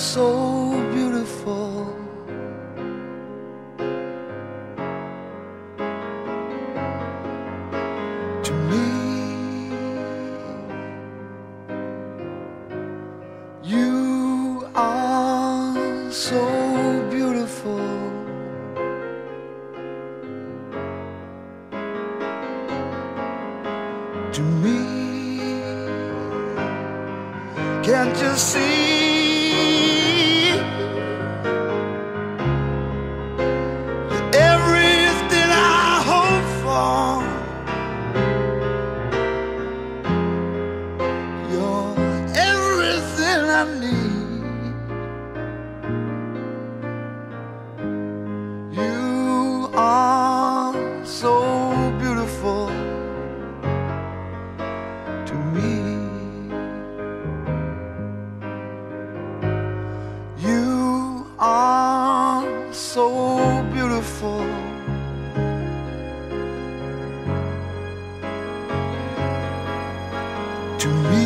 so beautiful. To me, you are so beautiful. To me, can't you see? Everything I hope for, you're everything I need. You are so beautiful to me. You are so beautiful. To me.